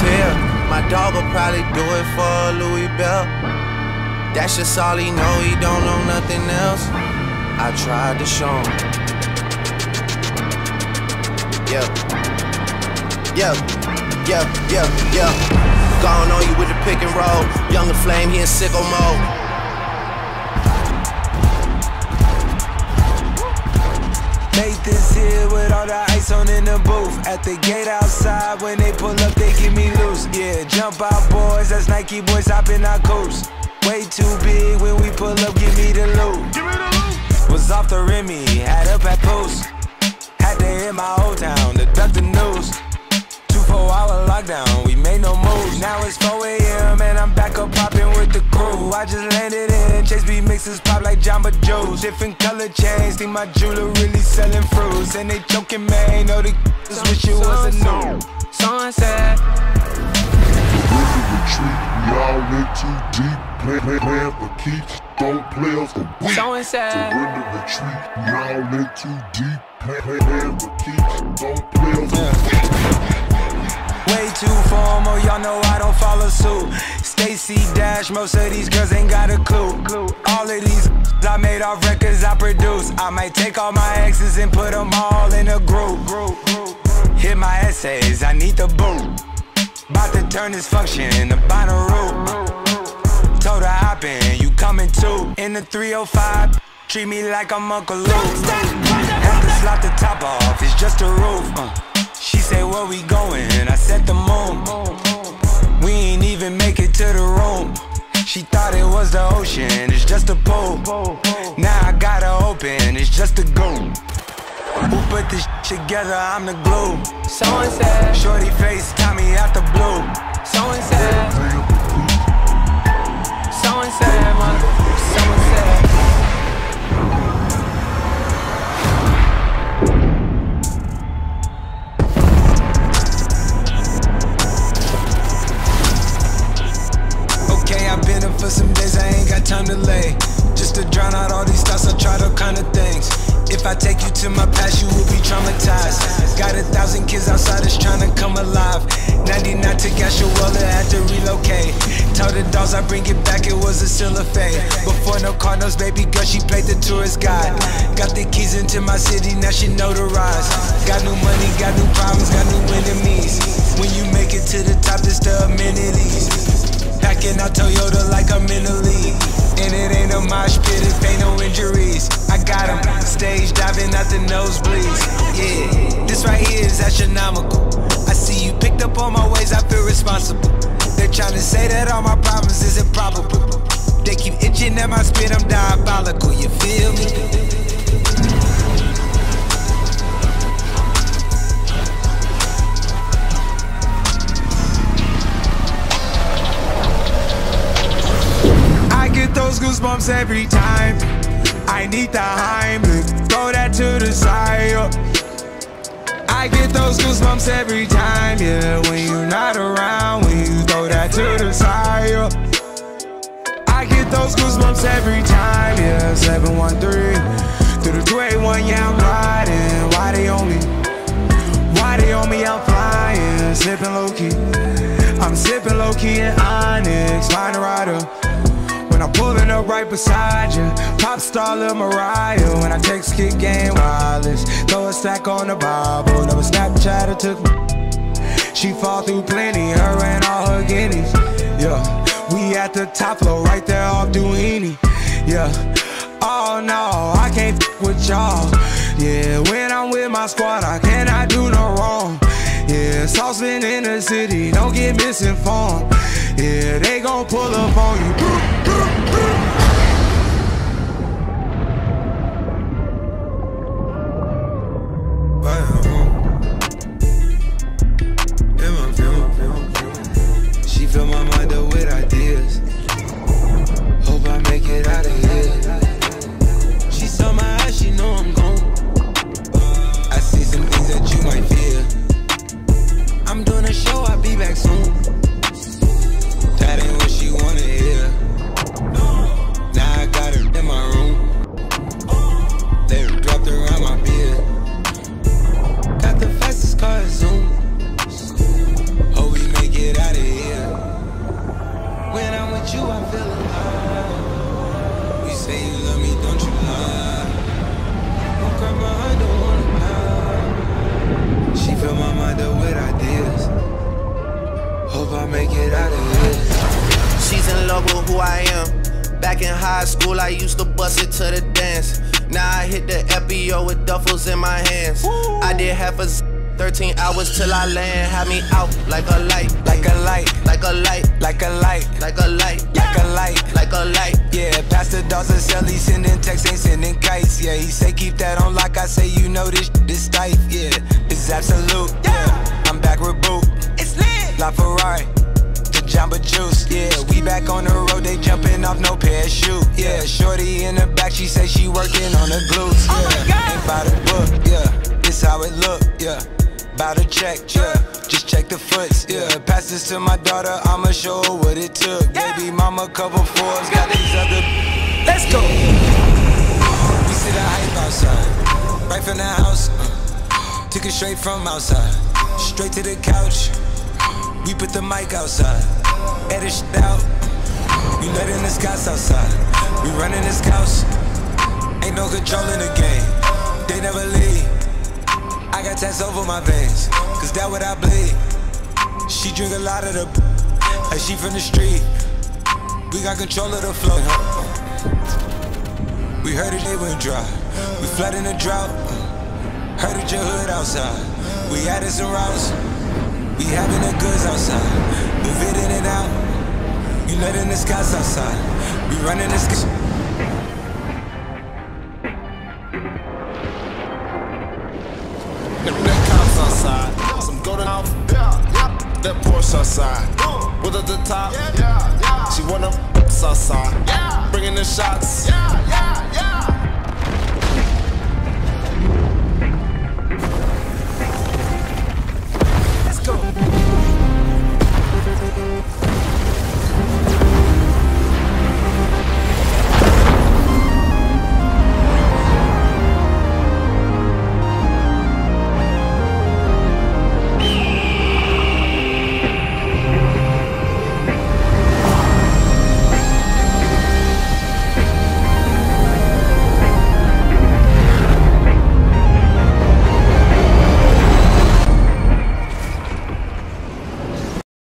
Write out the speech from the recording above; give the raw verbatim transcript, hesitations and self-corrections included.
feel. My dog will probably do it for Louis Bell. That's just all he know, he don't know nothing else. I tried to show him. Yeah, yeah, yeah, yeah, yeah. Gone on you with the pick and roll. Younger Flame, he in sicko mode. Made this here with all the ice on in the booth. At the gate outside, when they pull up, they get me loose. Yeah, jump out boys, that's Nike boys hopping our coast. Way too big when we pull up, give me the loot. Was off the Remy, had up at post. Had to hit my old town to duck the news. Two four hour lockdown, we made no moves. Now it's four A M and I'm back up popping with the crew. I just landed in, Chase B mixes pop like Jamba Joe's. Different color chains, think my jeweler really selling fruits. And they joking, man, know the just wish it was a new. Sunset. Retreat, we all in too deep. Play, play, plan for keeps, don't play us for weak. Surrender, retreat, we all in too deep. Play, play, plan for keeps, don't play us for weak. Way too formal, y'all know I don't follow suit. Stacy Dash, most of these girls ain't got a clue. All of these I made off records I produce. I might take all my exes and put them all in a group. Hit my essays, I need the boot. About to turn this function into binary. Told her hop in, you coming too. In the three oh five, treat me like I'm Uncle Luke. Had to slot the top off, it's just a roof. uh. She said, where we going? I said the moon. We ain't even make it to the room. She thought it was the ocean, it's just a pool. Now I gotta open, it's just a goon. Who put this shit together? I'm the glue. So and said, shorty face, Tommy out the blue. So and said, so and said, mother, so and said. Okay, I've been up for some days, I ain't got time to lay. Just to drown out all these thoughts, I tried all kind of things. If I take you to my past, you will be traumatized. Got a thousand kids outside that's trying to come alive. ninety-nine to Gashuela, had to relocate. Told the dogs I bring it back, it was a still a fate. Before no Cardinals, baby girl, she played the tourist guide. Got the keys into my city, now she notarized. Got new money, got new problems, got new enemies. When you make it to the top, it's the amenities. Packing out Toyota like I'm in the league. And it ain't a mosh pit, it ain't no injuries. I got him, stage diving out the nosebleeds. Yeah, this right here is astronomical. I see you picked up on my ways, I feel responsible. They're trying to say that all my problems is improbable. They keep itching at my spit, I'm diabolical, you feel me? Those goosebumps every time. I need the Heimlich, throw that to the side. I get those goosebumps every time, yeah. When you're not around, when you throw that to the side. I get those goosebumps every time, yeah. seven one three through the two eight one, yeah, I'm riding. Why they on me? Why they on me? I'm flying, sipping low key. I'm sipping low key in Onyx, find a rider. When I'm pulling up right beside you, pop star Lil Mariah. When I text kick game wireless, throw a stack on the Bible. Never Snapchat or took me. She fall through plenty, her and all her guineas. Yeah, we at the top floor, right there off Duini. Yeah, oh no, I can't f with y'all. Yeah, when I'm with my squad, I cannot do no wrong. Yeah, saucepan in the city, don't get misinformed. Yeah, they gon' pull up on you. She fill my mind up with ideas. Hope I make it out of here. She saw my eyes, she know I'm gone. I see some things that you might fear. I'm doing a show, I'll be back soon. That ain't what she wanna hear. Hope I make it out of here. She's in love with who I am. Back in high school, I used to bust it to the dance. Now I hit the F B O with duffels in my hands. Woo. I did half a thirteen hours till I land. Had me out like a light, like a light, like a light, like a light, like a light, yeah. like a light, like a light. Yeah, Pastor Dawson sell, he sending texts, ain't sending kites. Yeah, he say keep that on lock. I say you know this this tight. Yeah, it's absolute. Yeah, I'm back with Boot. It's lit. La Ferrari. Jamba Juice, yeah, we back on the road, they jumping off no parachute, yeah, shorty in the back, she say she working on the glutes, yeah, oh my God. Ain't by the book, yeah, this how it look, yeah, bout to check, yeah, just check the foots, yeah, pass this to my daughter, I'ma show her what it took, yeah. Baby mama couple fours, got these other, let's go, we see the hype outside, right from the house, uh, took it straight from outside, straight to the couch. We put the mic outside, edit shit out. We letting the scouts outside. We running the scouts. Ain't no control in the game. They never leave. I got tats over my veins, cause that what I bleed. She drink a lot of the like she from the street. We got control of the flow. We heard it, they went dry. We flood in the drought. Heard it, your hood outside. We added some routes. We having the goods outside, move it in and out. You letting the skies outside, we running the skies. That cops outside, some golden off, that Porsche outside. With at the top, she wanna outside, bringing the shots.